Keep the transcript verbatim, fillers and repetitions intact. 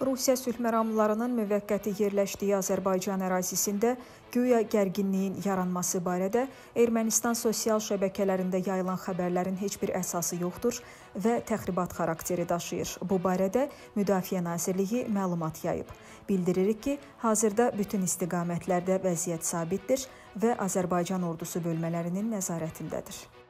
Rusiya sülh məramlılarının müvəqqəti yerləşdiyi Azərbaycan ərazisində güya gərginliyin yaranması barədə Ermənistan sosial şəbəkələrində yayılan xəbərlərin heç bir əsası yoxdur və təxribat xarakteri daşıyır. Bu barədə Müdafiə Nazirliyi məlumat yayıb. Bildiririk ki, hazırda bütün istiqamətlərdə vəziyyət sabitdir və Azərbaycan ordusu bölmələrinin nəzarətindədir.